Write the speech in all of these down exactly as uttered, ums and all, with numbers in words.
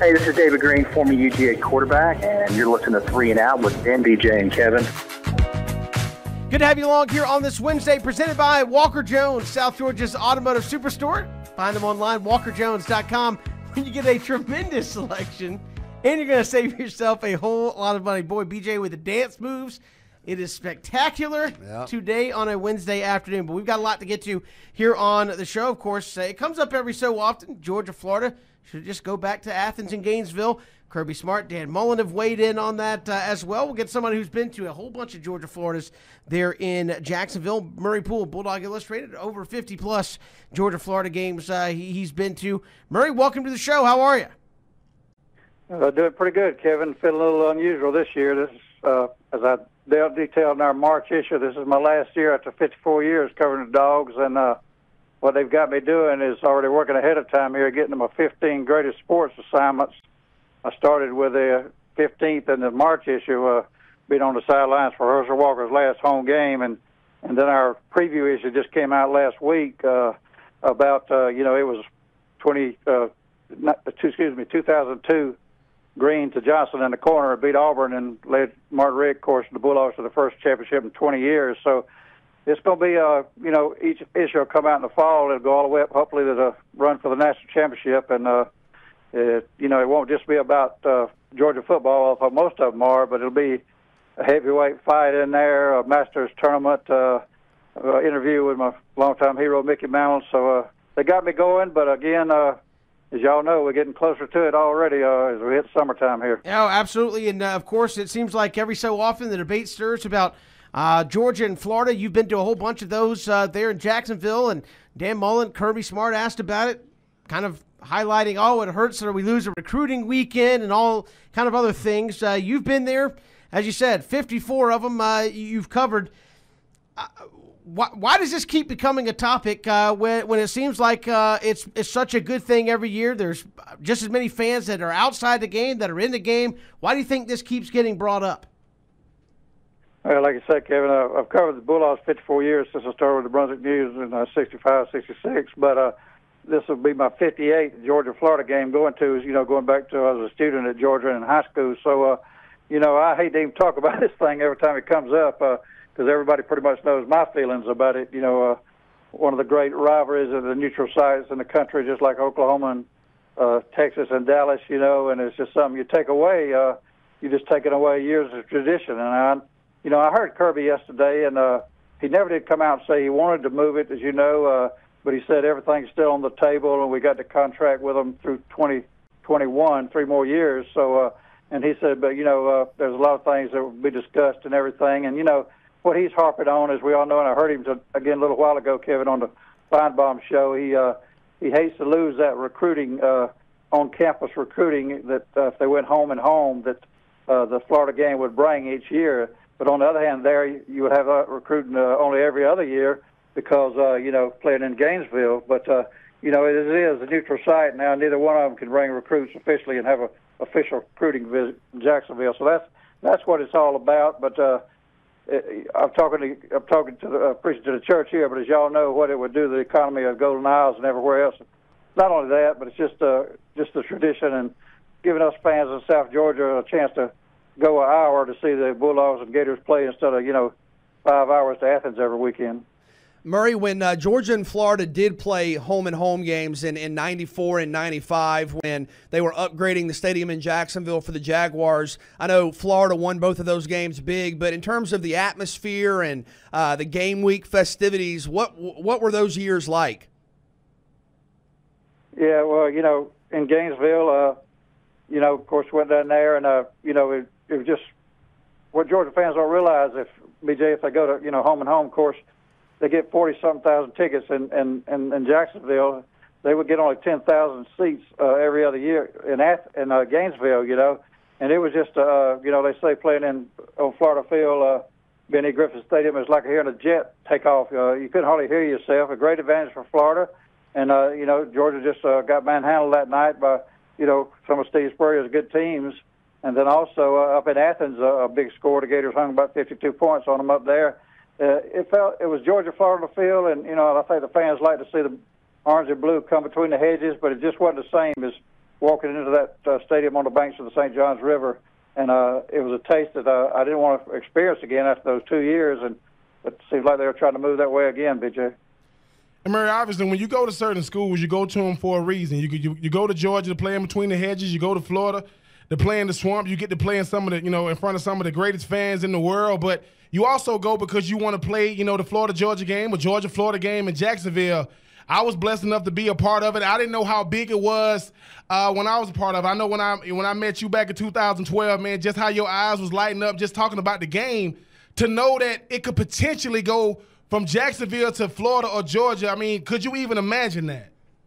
Hey, this is David Green, former U G A quarterback, and you're listening to Three and Out with Ben, B J, and Kevin. Good to have you along here on this Wednesday, presented by Walker Jones, South Georgia's automotive superstore. Find them online, walker jones dot com, when you get a tremendous selection, and you're going to save yourself a whole lot of money. Boy, B J with the dance moves. It is spectacular yep. today on a Wednesday afternoon, but we've got a lot to get to here on the show. Of course, uh, it comes up every so often. Georgia, Florida. Should just go back to Athens and Gainesville. Kirby Smart, Dan Mullen have weighed in on that uh, as well. We'll get someone who's been to a whole bunch of Georgia Floridas there in Jacksonville. Murray Poole, Bulldog Illustrated, over fifty-plus Georgia Florida games uh, he, he's been to. Murray, welcome to the show. How are you? Uh, doing pretty good, Kevin. Feeling a little unusual this year. This is, uh, as I detailed in our March issue, this is my last year after fifty-four years covering the Dogs, and uh, what they've got me doing is already working ahead of time here, getting to my fifteen greatest sports assignments. I started with the fifteenth in the March issue, uh, being on the sidelines for Herschel Walker's last home game, and, and then our preview issue just came out last week uh, about, uh, you know, it was twenty, uh, not, excuse me, two thousand two Green to Johnson in the corner, beat Auburn, and led Martin Rick, of course, the Bulldogs to the first championship in twenty years. So it's going to be, uh, you know, each issue will come out in the fall. It'll go all the way up, hopefully, to the run for the national championship. And, uh, it, you know, it won't just be about uh, Georgia football, although most of them are, but it'll be a heavyweight fight in there, a Masters tournament, uh, uh, interview with my longtime hero, Mickey Mantle. So uh, they got me going, but again, uh, as y'all know, we're getting closer to it already uh, as we hit summertime here. Oh, absolutely. And, uh, of course, it seems like every so often the debate stirs about uh, Georgia and Florida. You've been to a whole bunch of those uh, there in Jacksonville, and Dan Mullen, Kirby Smart asked about it, kind of highlighting, oh, it hurts that we lose a recruiting weekend and all kind of other things. Uh, you've been there, as you said, fifty-four of them uh, you've covered. Uh, Why, why does this keep becoming a topic uh, when when it seems like uh, it's it's such a good thing every year? There's just as many fans that are outside the game that are in the game. Why do you think this keeps getting brought up? Well, like I said, Kevin, uh, I've covered the Bulldogs fifty-four years since I started with the Brunswick News in uh, sixty-five, sixty-six. But uh, this will be my fifty-eighth Georgia-Florida game going to, you know, going back to I was a student at Georgia in high school. So, uh, you know, I hate to even talk about this thing every time it comes up. Uh, because everybody pretty much knows my feelings about it. You know, uh, one of the great rivalries of the neutral sites in the country, just like Oklahoma and uh, Texas and Dallas, you know, and it's just something you take away. Uh, you're just taking away years of tradition. And, I, you know, I heard Kirby yesterday, and uh, he never did come out and say he wanted to move it, as you know, uh, but he said everything's still on the table, and we got the contract with him through twenty twenty-one, three more years. So, uh, and he said, but, you know, uh, there's a lot of things that will be discussed and everything. And, you know, what he's harping on, as we all know, and I heard him to, again a little while ago, Kevin, on the Feinbaum show, he uh, he hates to lose that recruiting, uh, on-campus recruiting that uh, if they went home and home that uh, the Florida game would bring each year. But on the other hand, there you would have that recruiting uh, only every other year because, uh, you know, playing in Gainesville. But, uh, you know, it is a neutral site now. Neither one of them can bring recruits officially and have an official recruiting visit in Jacksonville. So that's that's what it's all about. But, uh, I'm talking to I'm talking to the uh, preaching to the church here, but as y'all know, what it would do to the economy of Golden Isles and everywhere else. Not only that, but it's just uh, just the tradition and giving us fans in South Georgia a chance to go an hour to see the Bulldogs and Gators play instead of you know five hours to Athens every weekend. Murray, when uh, Georgia and Florida did play home and home games in, in ninety-four and ninety-five, when they were upgrading the stadium in Jacksonville for the Jaguars, I know Florida won both of those games big, but in terms of the atmosphere and uh, the game week festivities, what what were those years like? Yeah, well, you know, in Gainesville, uh, you know, of course, went down there, and, uh, you know, it, it was just what Georgia fans don't realize, if, B J, if they go to, you know, home and home, of course, they get forty-something thousand tickets in, in, in, in Jacksonville. They would get only ten thousand seats uh, every other year in Ath- in uh, Gainesville, you know. And it was just, uh, you know, they say playing in on Florida Field, uh, Benny Griffin Stadium is like hearing a jet take off. Uh, you couldn't hardly hear yourself. A great advantage for Florida. And, uh, you know, Georgia just uh, got manhandled that night by, you know, some of Steve Spurrier's good teams. And then also uh, up in Athens, uh, a big score. The Gators hung about fifty-two points on them up there. Uh, it felt it was Georgia, Florida field, and you know I think the fans like to see the orange and blue come between the hedges, but it just wasn't the same as walking into that uh, stadium on the banks of the Saint Johns River, and uh, it was a taste that uh, I didn't want to experience again after those two years. And it seems like they were trying to move that way again, B J. And Murray, obviously, when you go to certain schools, you go to them for a reason. You you, you go to Georgia to play in between the hedges. You go to Florida to play in the swamp. You get to play in some of the, you know, in front of some of the greatest fans in the world. But you also go because you want to play, you know, the Florida-Georgia game or Georgia-Florida game in Jacksonville. I was blessed enough to be a part of it. I didn't know how big it was uh, when I was a part of it. I know when I when I met you back in two thousand twelve, man, just how your eyes was lighting up just talking about the game. To know that it could potentially go from Jacksonville to Florida or Georgia, I mean, could you even imagine that?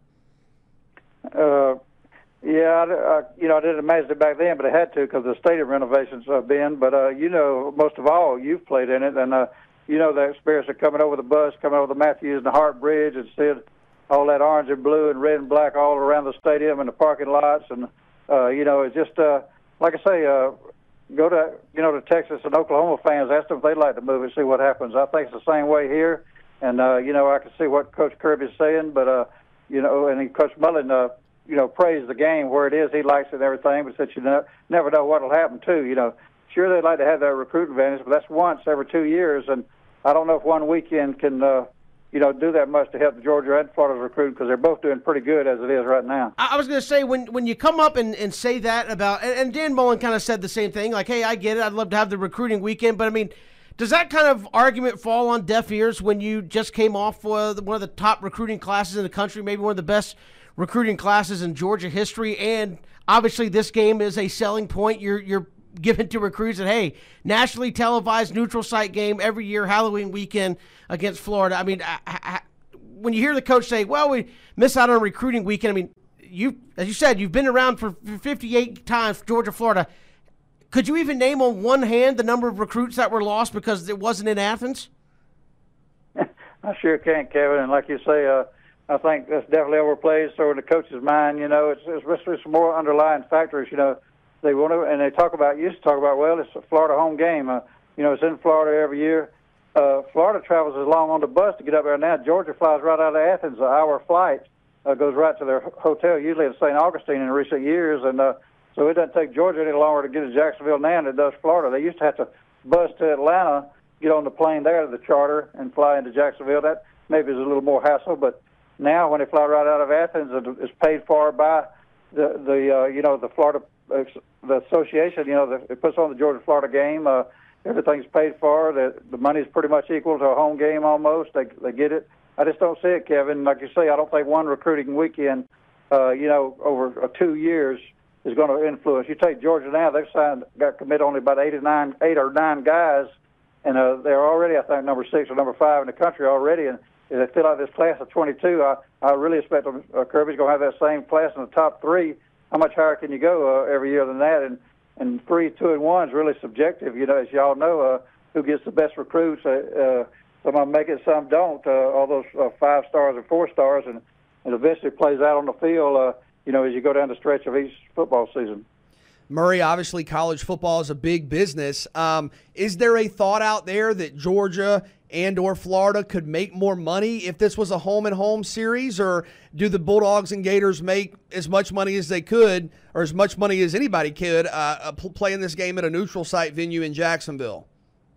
Uh, yeah, I, I, you know, I didn't imagine it back then, but I had to because the stadium renovations have been. But, uh, you know, most of all, you've played in it, and, uh, you know, the experience of coming over the bus, coming over the Matthews and the Hart Bridge and seeing all that orange and blue and red and black all around the stadium and the parking lots. And, uh, you know, it's just, uh, like I say, uh, go to, you know, to Texas and Oklahoma fans, ask them if they'd like to move and see what happens. I think it's the same way here. And, uh, you know, I can see what Coach Kirby's saying, but, uh, you know, and Coach Mullen, uh, you know, praised the game where it is. He likes it and everything, but said you know, never know what will happen, too. You know, sure, they'd like to have that recruit advantage, but that's once every two years. And I don't know if one weekend can, uh, you know, do that much to help Georgia and Florida's recruit because they're both doing pretty good as it is right now. I was going to say, when when you come up and, and say that about, and, and Dan Mullen kind of said the same thing, like, hey, I get it, I'd love to have the recruiting weekend, but I mean, does that kind of argument fall on deaf ears when you just came off uh, one of the top recruiting classes in the country, maybe one of the best recruiting classes in Georgia history, and obviously this game is a selling point you're you're given to recruits that, hey, nationally televised neutral site game every year, Halloween weekend against Florida. I mean, I, I, when you hear the coach say, well, we miss out on a recruiting weekend, I mean, you, as you said, you've been around for fifty-eight times, Georgia, Florida. Could you even name on one hand the number of recruits that were lost because it wasn't in Athens? I sure can, Kevin. And like you say, uh, I think that's definitely overplayed. So in the coach's mind, you know, it's, it's, it's some more underlying factors, you know. They want to, and they talk about, used to talk about, well, it's a Florida home game. Uh, you know, it's in Florida every year. Uh, Florida travels as long on the bus to get up there now. Georgia flies right out of Athens, an hour flight, uh, goes right to their hotel, usually at Saint Augustine in recent years. And uh, so it doesn't take Georgia any longer to get to Jacksonville now than it does Florida. They used to have to bus to Atlanta, get on the plane there to the charter, and fly into Jacksonville. That maybe is a little more hassle, but now when they fly right out of Athens, it's paid for by the, the uh, you know, the Florida the association, you know, the, it puts on the Georgia-Florida game. Uh, everything's paid for. The, the money's pretty much equal to a home game almost. They they get it. I just don't see it, Kevin. Like you say, I don't think one recruiting weekend, uh, you know, over uh, two years is going to influence. You take Georgia now; they've signed, got committed only about eighty-nine, eight or nine guys, and uh, they're already, I think, number six or number five in the country already. And if they fill out this class of twenty-two, I I really expect them, uh, Kirby's going to have that same class in the top three. How much higher can you go uh, every year than that? And and three, two, and one is really subjective. You know, as y'all know, uh, who gets the best recruits? Uh, uh, some of them make it, some don't. Uh, all those uh, five stars and four stars, and it eventually plays out on the field. Uh, you know, as you go down the stretch of each football season. Murray, obviously college football is a big business. Um, is there a thought out there that Georgia and or Florida could make more money if this was a home-and-home series, or do the Bulldogs and Gators make as much money as they could, or as much money as anybody could, uh, playing this game at a neutral site venue in Jacksonville?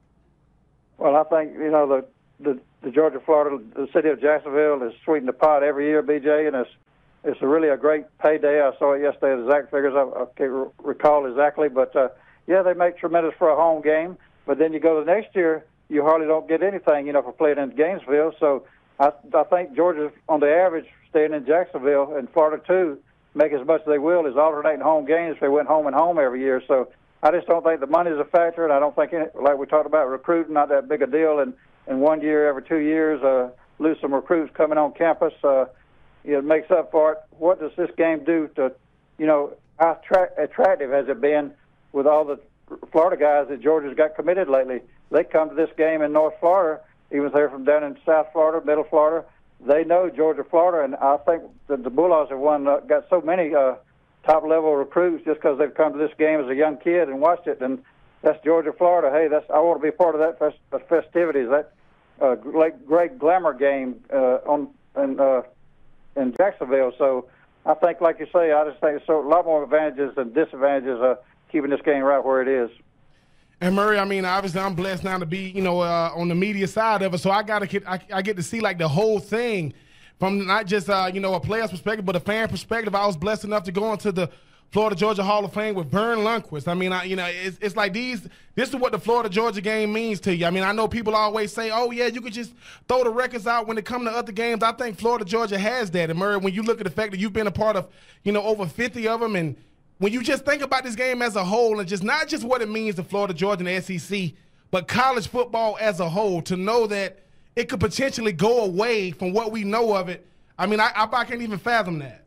Well, I think, you know, the, the, the Georgia-Florida, the city of Jacksonville is sweetening the pot every year, B J, and it's It's a really a great payday. I saw it yesterday, the exact figures. I, I can't re- recall exactly. But, uh, yeah, they make tremendous for a home game. But then you go to the next year, you hardly don't get anything, you know, for playing in Gainesville. So I, I think Georgia, on the average, staying in Jacksonville, and Florida, too, make as much as they will, is alternating home games if they went home and home every year. So I just don't think the money's a factor, and I don't think, any, like we talked about, recruiting, not that big a deal. And in one year, every two years, uh, lose some recruits coming on campus, uh, it makes up for it. What does this game do to, you know, how tra- attractive has it been with all the Florida guys that Georgia's got committed lately? They come to this game in North Florida, even if they're from down in South Florida, Middle Florida. They know Georgia, Florida, and I think that the Bulldogs have won, uh, got so many uh, top-level recruits just because they've come to this game as a young kid and watched it. And that's Georgia, Florida. Hey, that's I want to be a part of that fest- festivities, that uh, great, great glamour game uh, on and. Uh, in Jacksonville. So I think, like you say, I just think there's so, a lot more advantages than disadvantages of keeping this game right where it is. And Murray, I mean, obviously, I'm blessed now to be, you know, uh, on the media side of it, so I gotta get, I, I get to see like the whole thing from not just, uh, you know, a player's perspective, but a fan perspective. I was blessed enough to go into the Florida Georgia Hall of Fame with Vern Lundquist. I mean, I, you know, it's, it's like these. This is what the Florida Georgia game means to you. I mean, I know people always say, "Oh yeah, you could just throw the records out when it comes to other games." I think Florida Georgia has that. And Murray, when you look at the fact that you've been a part of, you know, over fifty of them, and when you just think about this game as a whole, and just not just what it means to Florida Georgia and the S E C, but college football as a whole, to know that it could potentially go away from what we know of it. I mean, I, I, I can't even fathom that.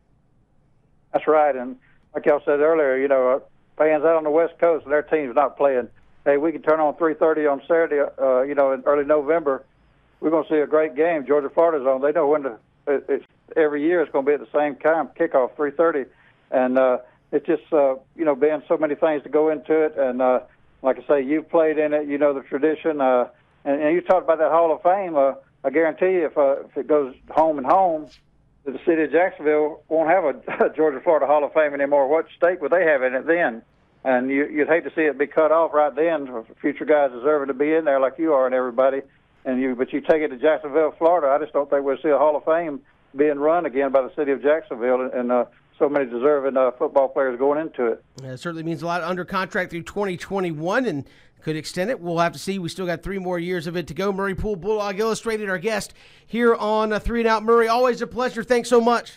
That's right, and like y'all said earlier, you know, uh, fans out on the West Coast, their team's not playing. Hey, we can turn on three thirty on Saturday, uh, you know, in early November. We're going to see a great game. Georgia, Florida's on. They know when to. It, it's every year it's going to be at the same time, kickoff three thirty, and uh, it's just uh, you know, being so many things to go into it. And uh, like I say, you've played in it. You know the tradition, uh, and, and you talked about that Hall of Fame. Uh, I guarantee you, if uh, if it goes home and home, the city of Jacksonville won't have a Georgia Florida Hall of Fame anymore. What stake would they have in it then? And you, you'd hate to see it be cut off right then for future guys deserving to be in there like you are and everybody. And you, but you take it to Jacksonville, Florida, I just don't think we'll see a Hall of Fame being run again by the city of Jacksonville, and, and uh, so many deserving uh, football players going into it. Yeah, it certainly means a lot. Under contract through twenty twenty-one and could extend it. We'll have to see. We still got three more years of it to go. Murray Poole, Bulldog Illustrated, our guest here on uh, Three and Out. Murray, always a pleasure. Thanks so much.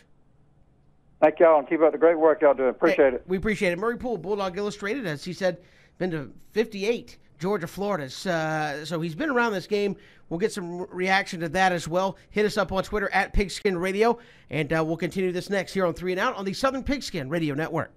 Thank y'all, and keep up the great work y'all doing. Appreciate hey, it. We appreciate it. Murray Poole, Bulldog Illustrated, as he said, been to fifty-eight Georgia Floridas. Uh, so he's been around this game. We'll get some reaction to that as well. Hit us up on Twitter at Pigskin Radio, and uh, we'll continue this next here on Three and Out on the Southern Pigskin Radio Network.